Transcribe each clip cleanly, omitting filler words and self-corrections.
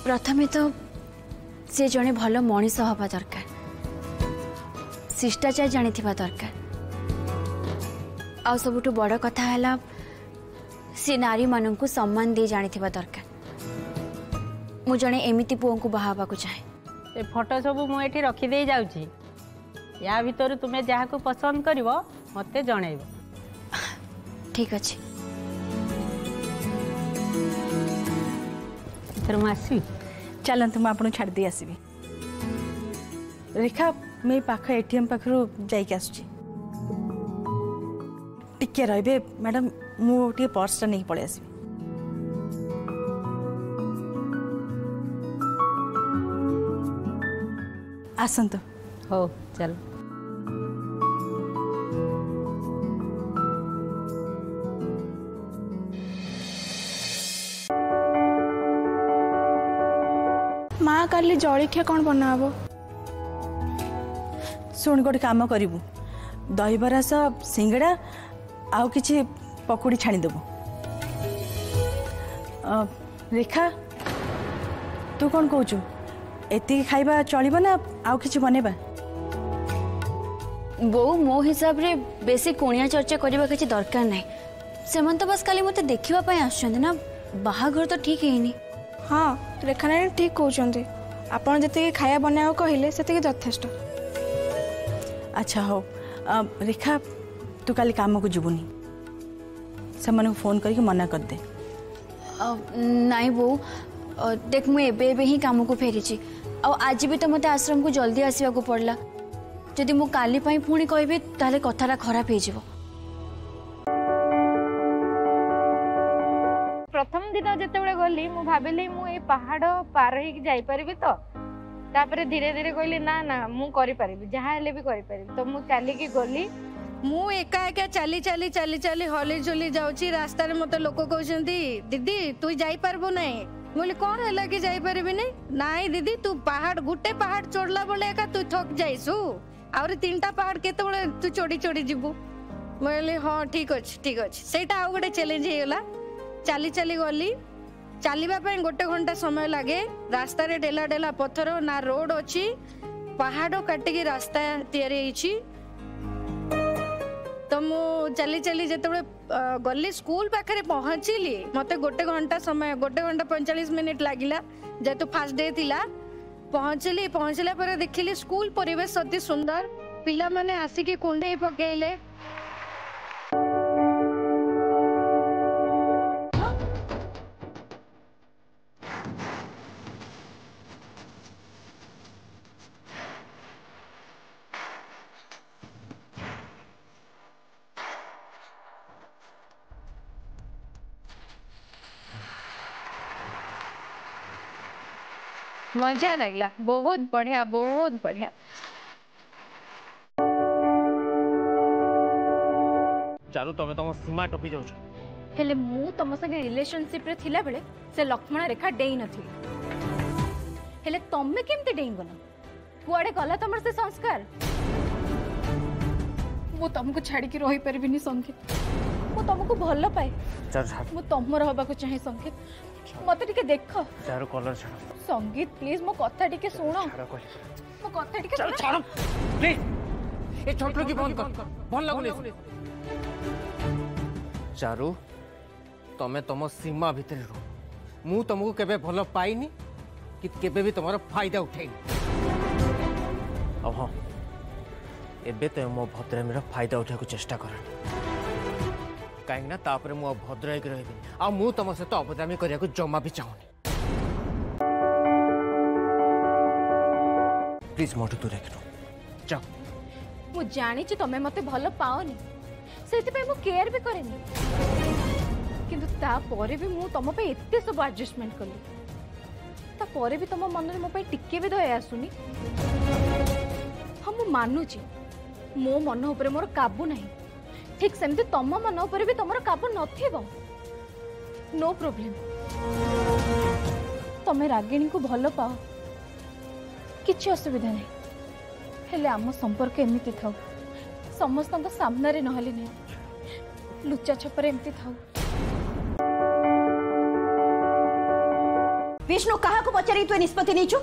प्रथमे तो से जड़े भल मनीष हवा दरकार, शिष्टाचार जानी दरकार। आ सबुठु बड़ कथा है से नारी मानन को सम्मान दे जानी दरकार। मु जड़े एमती पुओं को बाहाबा को चाहे। ए फोटो सब मुझे रखीदे जाऊँगी, या भीतर तुम्हें जहाँ को पसंद कर मत जनइब। ठीक अच्छे आसवी चलतु मुझे आपको छाड़ी आसबि। रेखा मैं पाख एटीएम पाखु जाइक आसुची टिके रे मैडम मुझे पर्सटा नहीं पलि आसबि। आसतु हो चल। माँ काली जलखिया कौन बनाब? शुण गोटे काम करूँ दहीबरा सब सिंगड़ा आउ किछि पकोड़ी छाणीदेबू। रेखा तू कौन कहूँ एति खाइबा चलिबा ना आउ किछि बनेबा? बो मो हिसाब रे बेसी कोणिया चर्चा करबा किछि दरकार नाही। सेमन तो बस खाली मते देखिबा पय आछन ना, बाहाघर तो ठीक हेनी। हाँ रेखा नानी ठीक कहते। आपड़ जी खाया बनाओ कहले से यथेष्ट। अच्छा हो रेखा तू काली काम को जीवनी, से फोन करके मना कर दे। नाई बो देख मु एबे ही काम को फेरी। आज भी तो मत आश्रम को जल्दी आसवा को पड़ला। जदि मु काली पाई पुणी कहबे ताले कथाटा खराब हो जिवो। प्रथम दिन जिते गली मु भाविली मु ए पहाड़ पार हो जाई परिबी तो तापर धीरे धीरे कहली ना ना मु करि परिबी जहा हेले भी करि परिबी। तो मु चली की गली मु एका एका चली चली चली चली हली झुली जाउची। रास्ता रे मते लोक कहउछंती दीदी तू जाई परबो नै। बोले कौन है कि जाई परबी नै? नाई दीदी तू पहाड़ गुटे पहाड़ चढ़ला बोले एका तू थक जाइसु और तीनटा पहाड़ केते बोले तू चढ़ी चढ़ी जीवु। बोले हां ठीक अछि ठीक अछि। सेटा आ गोटे चैलेंज हे गेला। चली चली गली चलवा गोटे घंटा समय लगे। रास्ता रे डेला डेला पत्थर ना रोड अच्छी पहाड़ काटिकी रास्ता तैयारी। तो मु चली चली जिते गली स्कूल पाखे पहुँचली मत गोटे घंटा समय 1 घंटा 45 मिनिट लगिला। जेतु फास्ट डे थिला पहुँचली। पहुँचला पर देखिली स्कूल परिवेश अति सुंदर। पिला माने आसिकी कुंडे पकेले। मजा लगला, बहुत बढ़िया बहुत बढ़िया। चालू तमे तम सीमा टपी जाउछ। हेले मु तम संगे रिलेशनशिप रे थिला बेले से लक्ष्मण रेखा डेई नथि। हेले तमे केमते डेई गना? कुआडे गला तमर से संस्कार? मु तुमको छाड़ी के रही परबिनी संकेत। मु तुमको भल पाए। मु तमर हबा को चाहे संकेत। मते टिके देखो चारो कलर छाड़। संगीत प्लीज मो कथा टिके सुनो। मो कथा टिके चल छाड़ प्लीज। ए छोटलो की बंद कर। भल लागुनी। चारू तमे तम सीमा भीतर रहो। मु तुमको केबे भल पाइनी कि केबे भी तुम्हारा फायदा उठेनी। अब हाँ एबे तो मो भद्रामीर फायदा उठा चेष्टा कर कहीं तापर मु भद्र होकर रही आ मु तुम सहित अभद्रामी करने को जमा भी चाहूनी। प्लीज मोटू तू देख जाओ। मु जानी तमे मते भल पाओनी सेति पे मु केयर भी करेनी। किंतु ता परे भी मु तम पे एते सब एडजस्टमेंट करली। ता परे भी तम मन रे मो पे टिके भी दया आसुनी। हम मु मानुची मो मन ऊपर मोर काबू नहीं। ठीक सेमती तम मन ऊपर भी तमर काबू नथिबो। No problem. तमे रागिणी को भल पाओ किछि असुविधा नहीं। हेले आम संपर्क एमती थाउ समस्त सामने रे नहली नहीं लुचा छपर एमती थाउ। विष्णु कहा को पचारि तु निष्पत्ति नैचु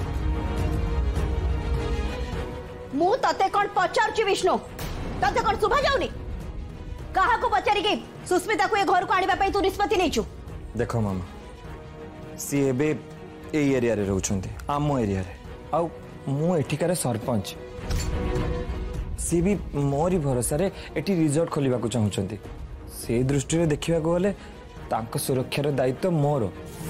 मु तते कौन पचारछु विष्णु तते कौन सुभा जाउनी कहा को पचारि के सुस्मिता को ए घर को आनिबा पई तु निष्पत्ति नैचु देखो मामा सी एबे ए एरिया रे रहउछंती आम एरिया रे आ मु एठिकार सरपंच सी भी मोरी भरोसा रे एठी रिजॉर्ट खोलिबा को चाहुचंती से दृष्टि रे देखिबा को गले तांको सुरक्षार दायित्व मोर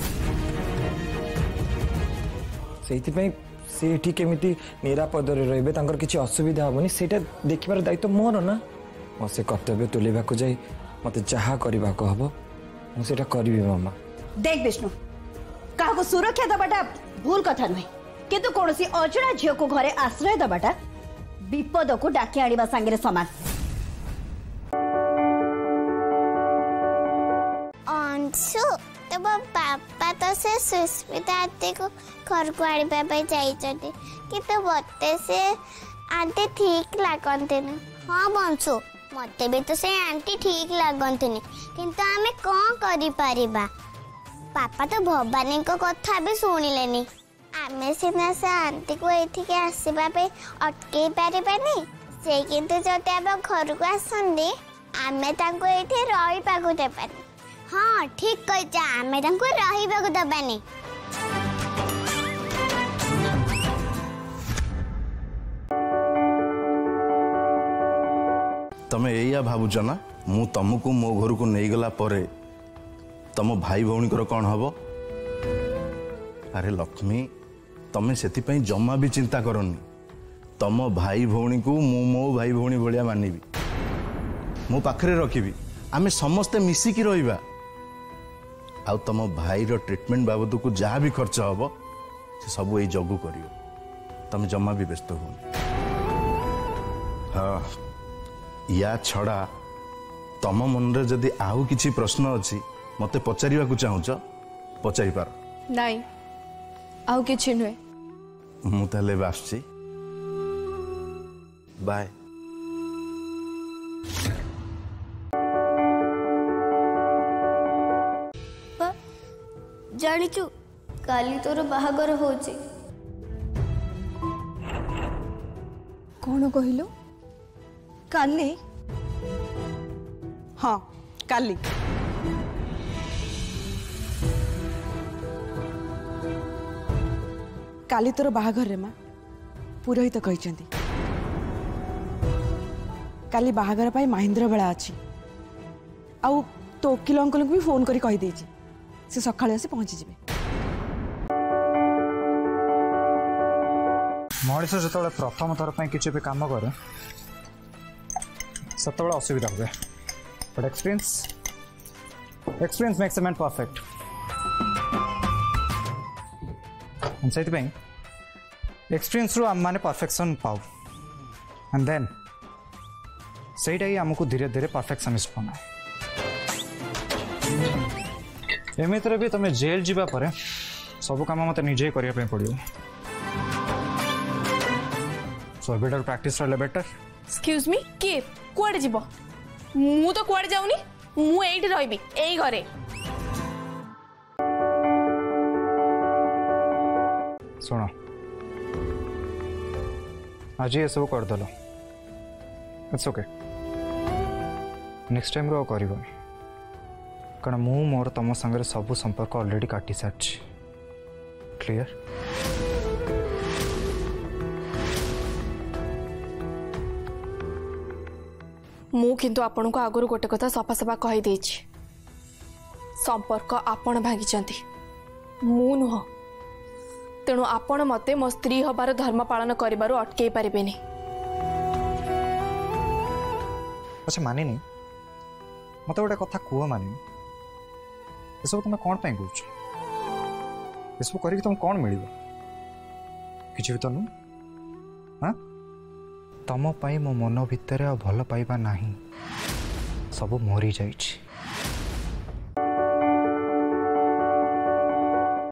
से एठी केमिति निरापद रे रहबे तांकर किछि असुविधा होबनी सेटा देखिबार दायित्व मोर ना मो से कर्तव्य तुलेबा को जाई मते जहा करबा को हबो मु सेटा करबी मामा देख विष्णु कहा को सुरक्षा दबाटा भूल कथा नुहे किंतु कोनसी अजଣା झियो को घरे आश्रय दबाटा विपद को डाकी आनिबा संगे समान अंशु तो पापा तो से सुस्मिता आंटी को घर को आनिबा पे जाइछथि किंतु बते से आंटी ठीक लागंते न हां बंशु मते भी तो से आंटी ठीक लागंते न किंतु हमें कोन करि परिबा पापा तो भवानी को कथा भी सुनिलेनी आमे सिना से आंटी को एठी के आसीबा पे अटके पारिबानी से किंतु जते अब घर को आसंदी आमे तांको एठी रही पागु देबानी हां ठीक कहजा आमे तांको रही पागु देबानी तमे एया भाबुछ ना मु तुमको मो घर को नहीं गला परे तम भाई भौणी कर कौन हबो अरे लक्ष्मी तमें से जमा भी चिंता करनी तम भाई भौणी को मु मो भाई भौणी भाया मानबी मो पाखरे रखी आमे समस्ते मिसिकी रहिबा आ तम भाई रो ट्रीटमेंट बाबद को जहाँ भी खर्च हम से सब ये जगू कर तमें जमा भी व्यस्त हो हाँ या छड़ा तम मन रे जदि आउ किछि प्रश्न अछि मते पचारिबा को चाहूछ पचारि पार नहीं आउ किछि नुहे मु ताले बासछि बाय जानिचु काली तोर बाहागर होची कौन कहलो काली हाँ काली काली तोर बाहागर रे माँ पुरोहित कहते काली बाहागर पाई महेंद्र बेला अच्छी आउ तो वकिल अंकल को भी फोन करी कही देछि से सकाळे आसी पहुंची जिवे मनीष जो प्रथम थर पर किसी भी काम करे सब असुविधा हुए but experience makes a man perfect से एक्सपीरियंस रू आम माने परफेक्शन पाऊ एंड देन सेटा ही आमको धीरे धीरे परफेक्शनिस्ट बनाए एमितर भी तुम जेल जीवा परे सब काम मत निजे करने पड़ो सो बेटर प्रैक्टिस रहा बेटर एक्सक्यूज मी के कुआडे जीव मु तो कुआडे जाऊनी मु एठी रहबी एई घरे सुनो आज ये सब करदेल इट्स ओके नेक्स्ट टाइम रो करबनी कारण मु मोर तुम संगे सब संपर्क ऑलरेडी काटी सारी क्लियर मु किंतु आपण को आगुरी गोटे कथा सफा सफा कही देछि संपर्क आपण भांगी मु नुह तेणु आपण मते मो स्त्री हबार धर्म पालन करिबारु अटके पारिबेनी अच्छा मानिनी मत गोटे कथा कह मानिनी ये सब तुम कौन पाई कह ये सब करके तुम कौन मिल कि तो नु हाँ तुम पाई मो मन भितर भल पाइबा नहीं सब मरी जाइछि